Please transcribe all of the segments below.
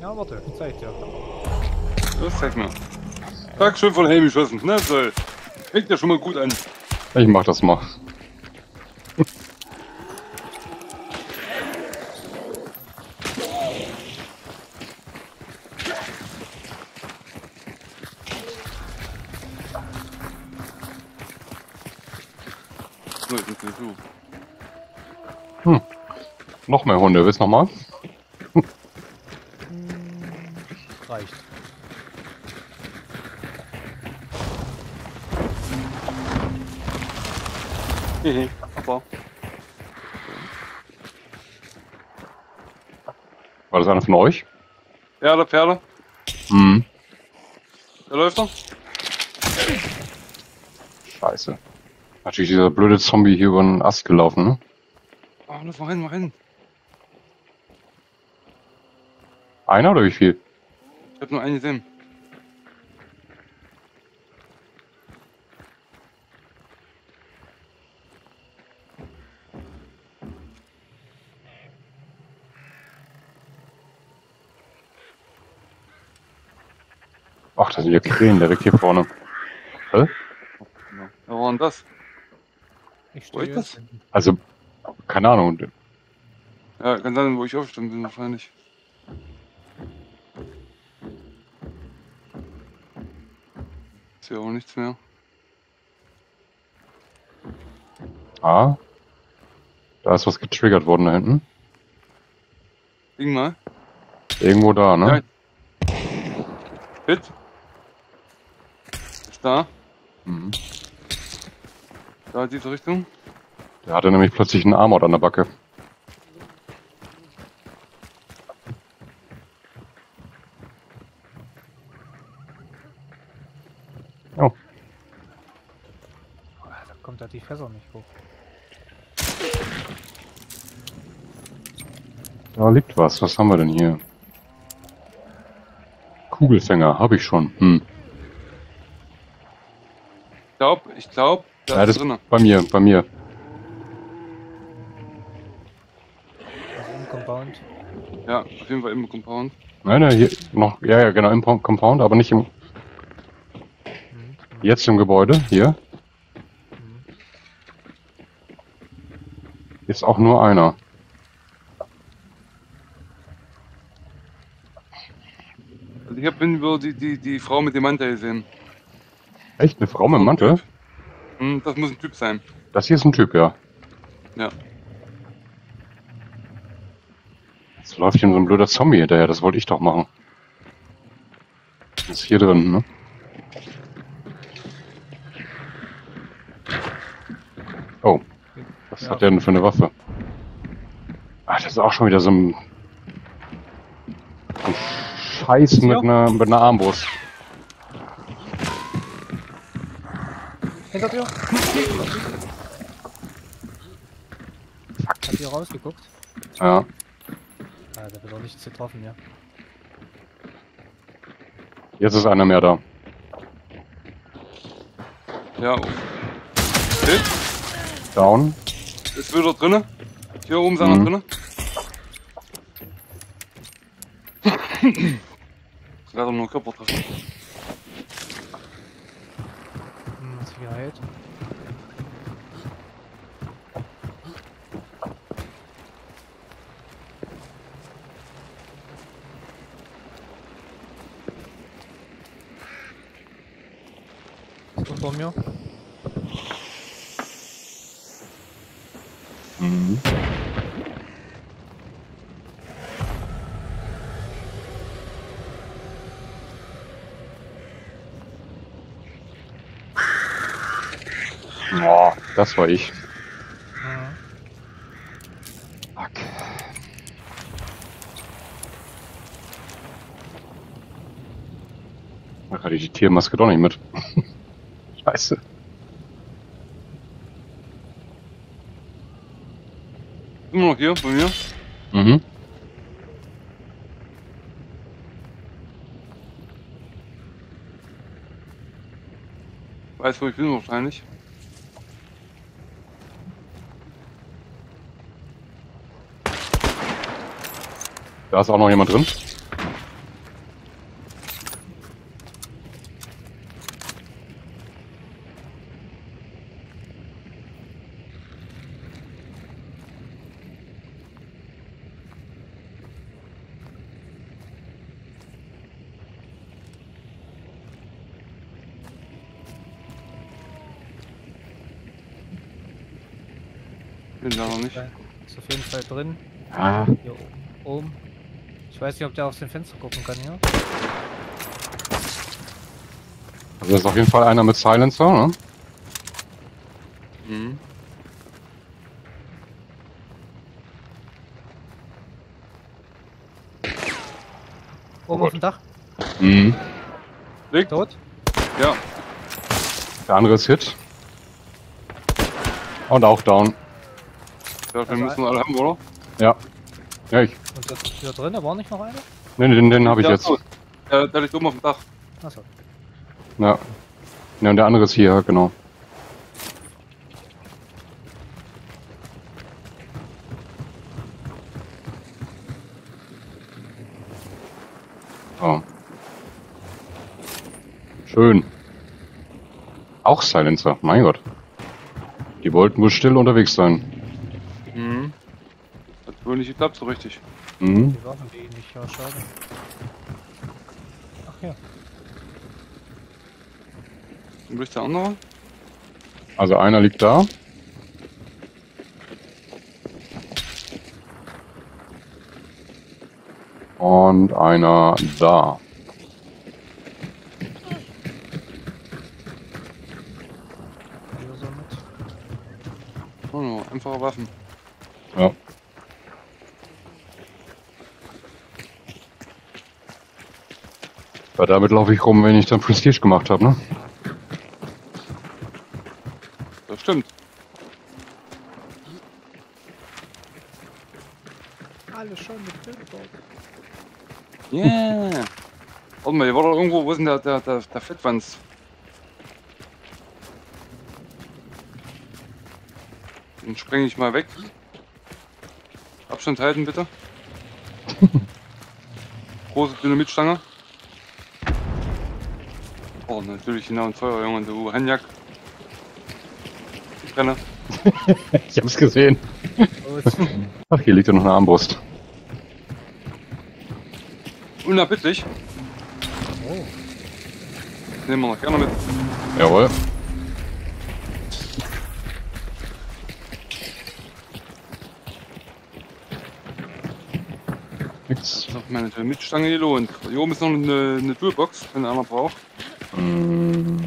Ja, warte, zeig dir. Das zeig mir. Sag schön von Helm geschossen, ne? So. Fängt ja schon mal gut an. Ich mach das mal. So, ich bin so. Noch mehr Hunde, willst du noch mal? Reicht. Hehe, aber. War das einer von euch? Ja, der Perle. Mhm. Der läuft noch. Scheiße. Natürlich dieser blöde Zombie hier über den Ast gelaufen, ne? Ah, lauf mal hin, mal hin. Einer oder wie viel? Ich hab nur einen gesehen. Ach, da sind ja Krähen direkt hier vorne. Hä? Ja, wer war denn das? Ich Wo ist stehe das? hinten. Also, keine Ahnung. Ja, kann sein, wo ich aufstehen bin, wahrscheinlich. Ist hier auch nichts mehr. Ah. Da ist was getriggert worden da hinten. Ding mal. Irgendwo da, ne? Ja. Hit. Ist da. Mhm. Da in diese Richtung. Der hatte nämlich plötzlich einen Armor an der Backe. Oh. Da kommt halt die Fässer nicht hoch. Da liegt was. Was haben wir denn hier? Kugelfänger, habe ich schon. Ich glaub, da Ja, ist das drinne. bei mir. Also im Compound. Ja, auf jeden Fall im Compound. Nein, hier noch. Ja, genau, im Compound, aber nicht im. Jetzt im Gebäude, hier. Ist auch nur einer. Also ich habe nur die Frau mit dem Mantel gesehen. Echt? Eine Frau mit dem Mantel? Das muss ein Typ sein. Das hier ist ein Typ, ja. Ja. Jetzt läuft hier so ein blöder Zombie hinterher, das wollte ich doch machen. Ist hier drin, ne? Oh. Was hat der denn für eine Waffe? Ach, das ist auch schon wieder so ein Scheiß mit einer Armbrust. Hinter dir! Hat hier rausgeguckt? Ja. Ah, da wird doch nichts getroffen, ja. Jetzt ist einer mehr da. Ja. Hit. Down. Ist wieder drinne. Hier oben ist einer drinne. Leider nur Körper treffen. Sicherheit. Vor mir. Boah, das war ich. Fuck. Ach, hatte ich die Tiermaske doch nicht mit. Scheiße. Immer noch hier bei mir. Mhm. Weiß, wo ich bin wahrscheinlich. Da ist auch noch jemand drin. Bin da noch nicht. Ist auf jeden Fall drin. Ah, Hier oben. Ich weiß nicht, ob der aus dem Fenster gucken kann, ja? also ist auf jeden Fall einer mit Silencer, ne? Mhm. Oben Oh auf dem Dach. Mhm. Liegt? Tot. Ja. Der andere ist Hit. Und auch down. Ja, wir Also müssen alle haben, oder? Ja. Ja, ich. Und das hier drin, da war nicht noch einer? Ne, den habe ich Ja, jetzt. so. Der liegt oben auf dem Dach. Achso. Ja. Ja, und der andere ist hier, genau. Oh. Schön. Auch Silencer, mein Gott. Die wollten wohl still unterwegs sein. Mhm. Hat wohl nicht geklappt so richtig. Mhm. Die Waffen, die nicht, ja, schade. Ach ja. Und wo ist der andere? Also einer liegt da. Und einer da. Hier so mit. Oh no, einfache Waffen. Ja. Weil damit laufe ich rum, wenn ich dann Prestige gemacht habe, ne? Das stimmt. Alles schon mit Bildboard. Yeah. Warte mal, hier war doch irgendwo, wo ist denn der Fettwanz? Den spreng ich mal weg. Abstand halten bitte. Große Dynamitstange. Oh, natürlich genau ein Feuer, Junge, du Hanjak. Ich brenne. Ich hab's gesehen. Gut. Ach, hier liegt ja noch eine Armbrust. Unerbittlich. Oh. Nehmen wir noch gerne mit. Jawohl. Nix. Das hat meine Dynamitstange gelohnt. Hier oben ist noch eine Toolbox, wenn einer braucht. Ne.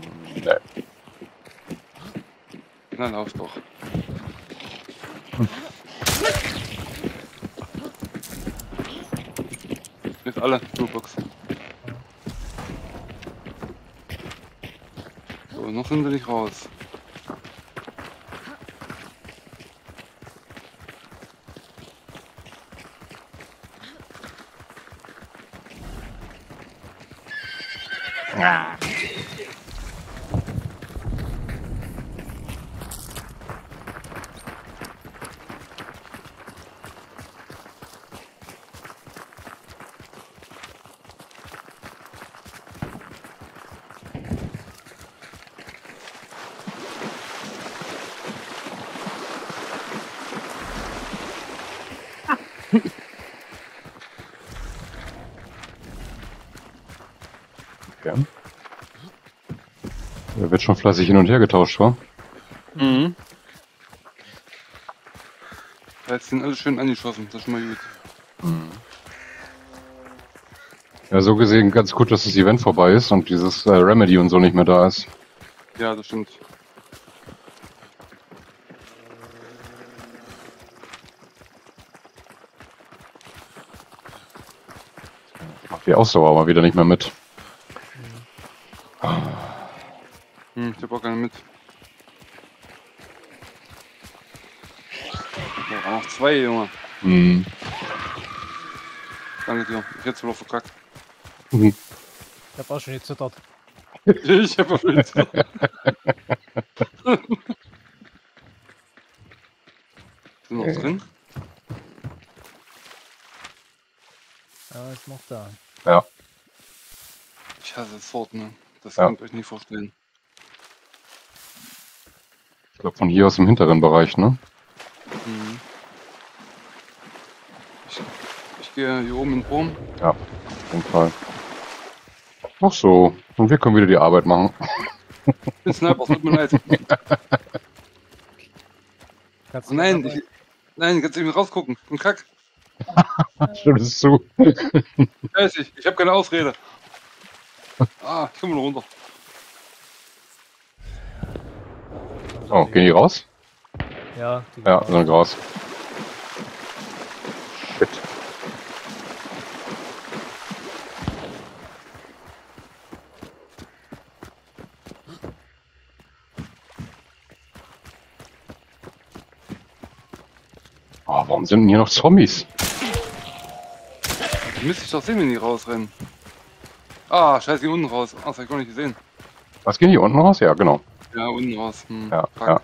Na, lauf doch. Nicht alle Toolbox. So, noch sind wir nicht raus. Okay. Da wird schon fleißig hin und her getauscht, wa? Mhm. Jetzt sind alle schön angeschossen, das ist schon mal gut. Ja, so gesehen ganz gut, dass das Event vorbei ist und dieses Remedy und so nicht mehr da ist. Ja, das stimmt. Macht die Ausdauer aber wieder nicht mehr mit. Ich hab auch keine mit. Ja, noch zwei, Junge. Mhm. Danke dir. Ich hätte wohl verkackt. Ich hab auch schon gezittert. Ich hab auch mit. Sind noch drin? Ja, ist noch da. Ja. Ich hasse das Wort, ne? Das Ja. könnt ihr euch nicht vorstellen. Ich glaube von hier aus im hinteren Bereich, ne? Mhm. Ich gehe hier oben in den Turm. Ja, auf jeden Fall. Ach so, und wir können wieder die Arbeit machen. Ich bin Sniper, tut mir leid. Ich kannst Oh nein, dabei- nein, kannst du eben rausgucken. Und kack. Stimmt es zu. Scheiße, ich habe keine Ausrede. Ich komme nur runter. Oh, gehen die raus? Ja, die Ja, gehen sind raus. Shit. Oh, warum sind denn hier noch Zombies? Die müsste ich doch sehen, wenn die rausrennen. Scheiße, hier unten raus. Das hab ich gar nicht gesehen. Was, gehen die unten raus? Ja, genau. Ja, unten raus. Ja, fuck. ja.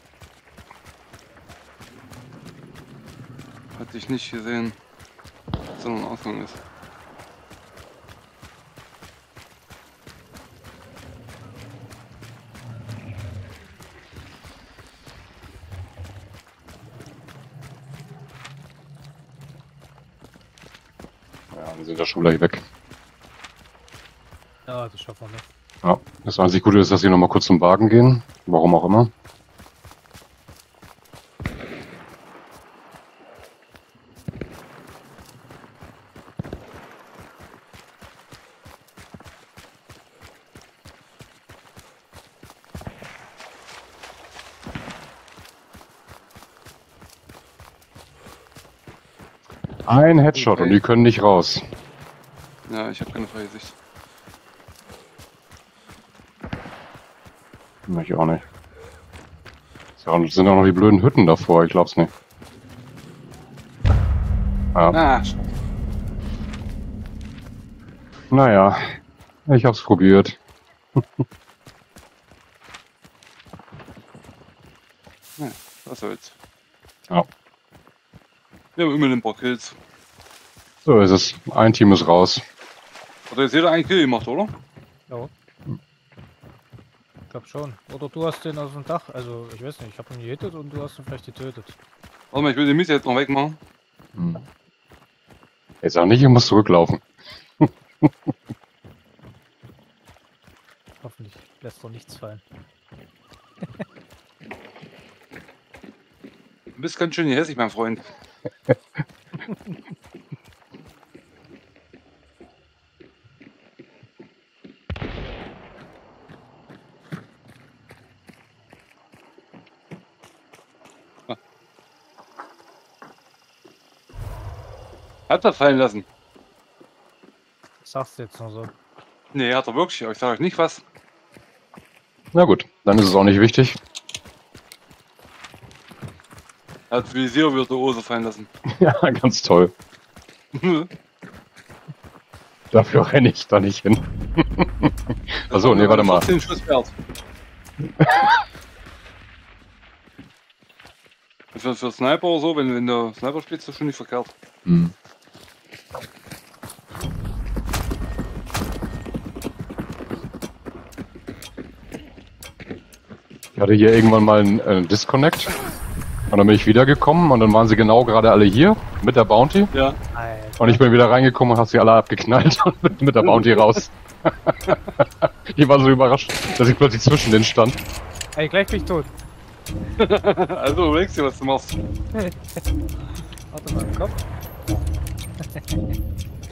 Hatte ich nicht gesehen, dass da noch ein Ausgang ist. Ja, die sind ja schon gleich weg. Ja, das schaffen wir nicht. Ja, das einzig Gute ist, dass sie noch mal kurz zum Wagen gehen. Warum auch immer. Ein Headshot und die können nicht raus. Ja, ich habe keine freie Sicht. Ich auch nicht. So, sind auch noch die blöden Hütten davor, ich glaub's nicht. Ja. Naja, ich hab's probiert. Was soll's. Ja. Wir haben immerhin ein paar Kills. So ist es. Ein Team ist raus. Hat jetzt jeder einen Kill gemacht, oder? Ja. Ich glaub schon. Oder du hast den aus dem Dach, also ich weiß nicht, ich habe ihn gehittet und du hast ihn vielleicht getötet. Warte mal, ich will den Mist jetzt noch wegmachen. Jetzt auch nicht, ich muss zurücklaufen. Hoffentlich lässt doch nichts fallen. Du bist ganz schön hässlich, mein Freund. Hat er fallen lassen? Das sagst du jetzt nur so. Nee, hat er wirklich. Aber ich sage euch nicht was. Na gut, dann ist es auch nicht wichtig. Er hat Visiervirtuose fallen lassen. Ja, ganz toll. Dafür renne ich da nicht hin. Achso, nee, warte mal. 14 Schuss wert. Für Sniper oder so, wenn der Sniper spielt, ist das schon nicht verkehrt. Hm. Ich hatte hier irgendwann mal einen Disconnect. Und dann bin ich wiedergekommen und dann waren sie genau gerade alle hier mit der Bounty. Ja. Alter. Und ich bin wieder reingekommen und habe sie alle abgeknallt und bin mit der Bounty raus. Die waren so überrascht, dass ich plötzlich zwischen denen stand. Ey, gleich bin ich tot. Also überlegst dir, was du machst. Warte mal, komm.